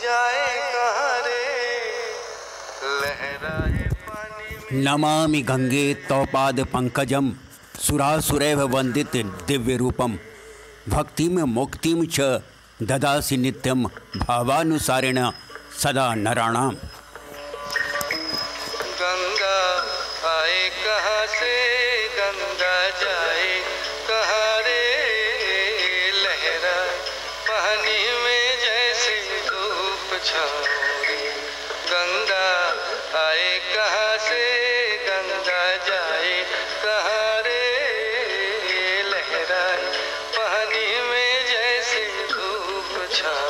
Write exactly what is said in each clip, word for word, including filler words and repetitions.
जाए कहाँ रे लहराए पानी। नमामि गंगे तौपाद पंकजम सुरासुरैव वंदित दिव्य रूपम भक्तिम मुक्तिम च ददासि नित्यम भावानुसारेण सदा नराणाम। गंगा आए कहाँ से गंगा जाए कहाँ रे लहरा पानी में जैसे धूप छाओ। गंगा आए कहाँ से गंगा जाए कहाँ रे लहरा पानी में जैसे धूप छाओ।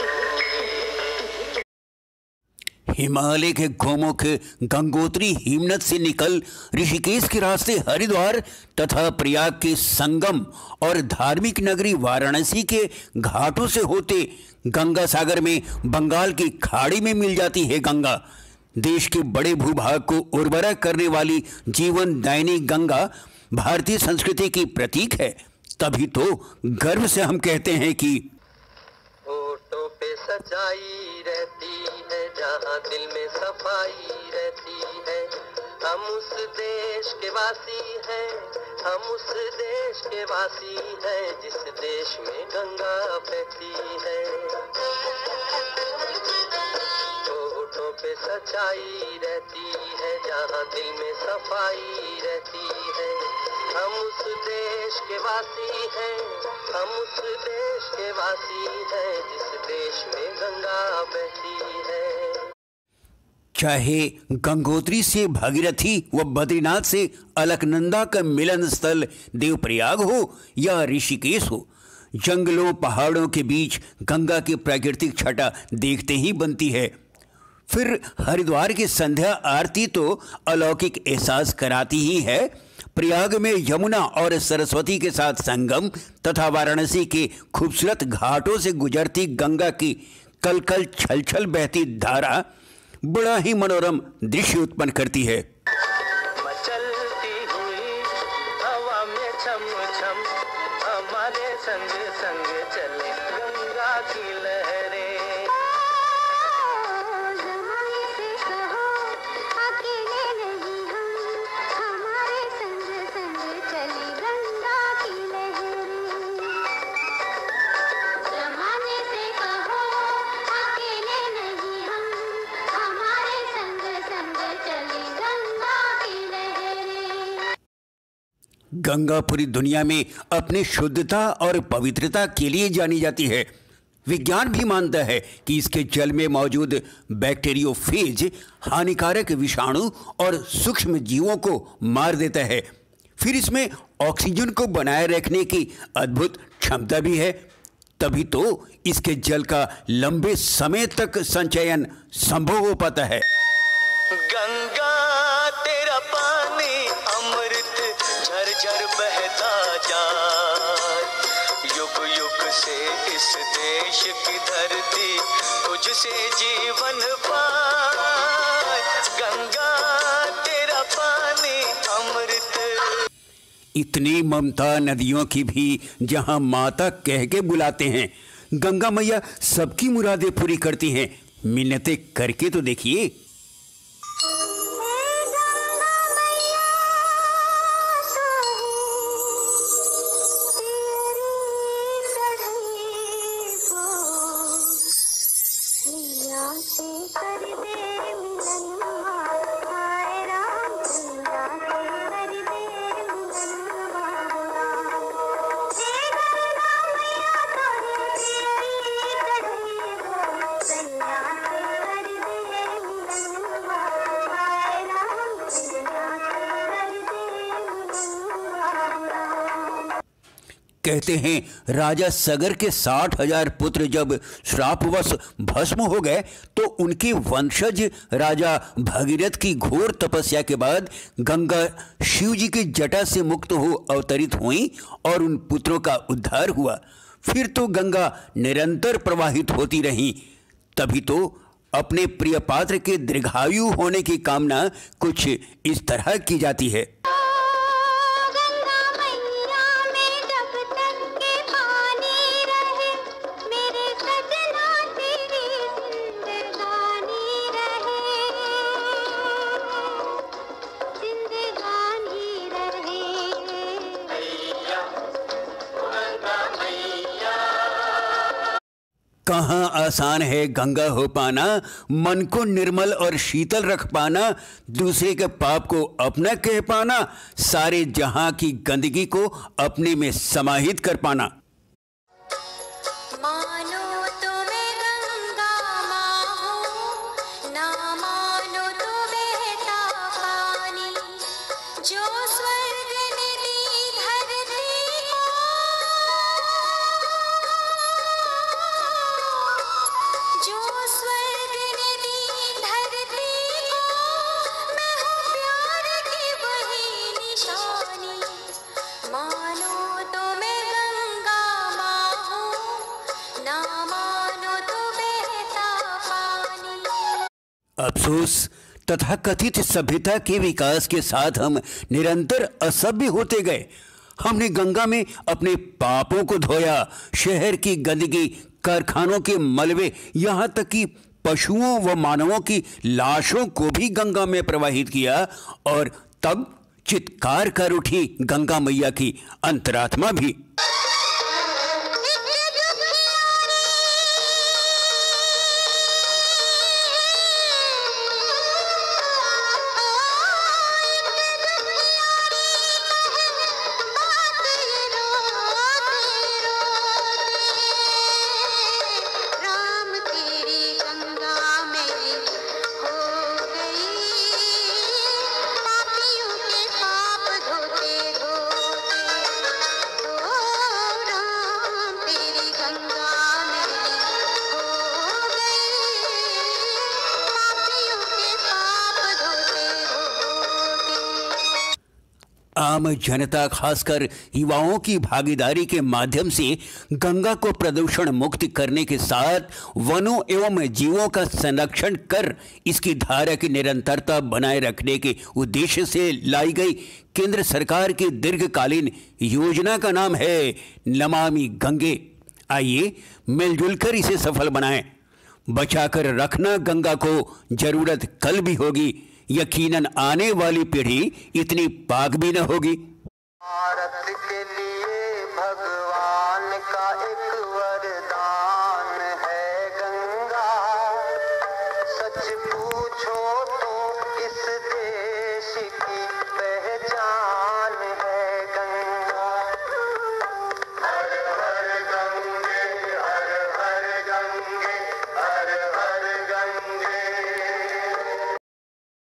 हिमालय के गोमुख गंगोत्री हिमनद से निकल ऋषिकेश के रास्ते हरिद्वार तथा प्रयाग के संगम और धार्मिक नगरी वाराणसी के घाटों से होते गंगा सागर में बंगाल की खाड़ी में मिल जाती है गंगा। देश के बड़े भूभाग को उर्वरा करने वाली जीवन दायिनी गंगा भारतीय संस्कृति की प्रतीक है। तभी तो गर्व से हम कहते हैं कि होठों पे सच्चाई रहती है जहाँ दिल में सफाई रहती है। हम उस देश के वासी हैं, हम उस देश के वासी हैं जिस देश में गंगा बहती है। होठों पे सच्चाई रहती है जहाँ दिल में सफाई रहती है। हम उस देश के वासी हैं, हम उस देश के वासी हैं जिस देश में गंगा बहती है। चाहे गंगोत्री से भागीरथी व बद्रीनाथ से अलकनंदा का मिलन स्थल देवप्रयाग हो या ऋषिकेश हो, जंगलों पहाड़ों के बीच गंगा की प्राकृतिक छटा देखते ही बनती है। फिर हरिद्वार की संध्या आरती तो अलौकिक एहसास कराती ही है। प्रयाग में यमुना और सरस्वती के साथ संगम तथा वाराणसी के खूबसूरत घाटों से गुजरती गंगा की कल कल छल छल बहती धारा बड़ा ही मनोरम दृश्य उत्पन्न करती है। मचलती हुई हवा में छम छम हमारे संग संग चले गंगा की लहरें। गंगा पूरी दुनिया में अपनी शुद्धता और पवित्रता के लिए जानी जाती है। विज्ञान भी मानता है कि इसके जल में मौजूद बैक्टीरियोफेज हानिकारक विषाणु और सूक्ष्म जीवों को मार देता है। फिर इसमें ऑक्सीजन को बनाए रखने की अद्भुत क्षमता भी है। तभी तो इसके जल का लंबे समय तक संचयन संभव हो पाता है। गंगा तेरा पानी अमृत झरझर बहता जाए, युग युग से इस देश की धरती तुझसे जीवन पाए। गंगा तेरा पानी अमृत। इतनी ममता नदियों की भी जहां माता कह के बुलाते हैं, गंगा मैया सबकी मुरादें पूरी करती हैं। मिन्नतें करके तो देखिए। कहते हैं राजा सगर के साठ हजार पुत्र जब श्रापवश भस्म हो गए तो उनके वंशज राजा भगीरथ की घोर तपस्या के बाद गंगा शिव जी की जटा से मुक्त हो अवतरित हुई और उन पुत्रों का उद्धार हुआ। फिर तो गंगा निरंतर प्रवाहित होती रही। तभी तो अपने प्रिय पात्र के दीर्घायु होने की कामना कुछ इस तरह की जाती है। कहाँ आसान है गंगा हो पाना, मन को निर्मल और शीतल रख पाना, दूसरे के पाप को अपना कह पाना, सारे जहां की गंदगी को अपने में समाहित कर पाना। अफसोस तथाकथित सभ्यता के विकास के साथ हम निरंतर असभ्य होते गए। हमने गंगा में अपने पापों को धोया, शहर की गंदगी, कारखानों के मलबे, यहाँ तक कि पशुओं व मानवों की लाशों को भी गंगा में प्रवाहित किया, और तब चित्कार कर उठी गंगा मैया की अंतरात्मा भी। आम जनता, खासकर युवाओं की भागीदारी के माध्यम से गंगा को प्रदूषण मुक्त करने के साथ वनों एवं जीवों का संरक्षण कर इसकी धारा की निरंतरता बनाए रखने के उद्देश्य से लाई गई केंद्र सरकार की दीर्घकालीन योजना का नाम है नमामि गंगे। आइए मिलजुल कर इसे सफल बनाएं। बचाकर रखना गंगा को जरूरत कल भी होगी, यकीनन आने वाली पीढ़ी इतनी पाक भी न होगी। भारत के लिए भगवान का एक वरदान है गंगा, सच पूछो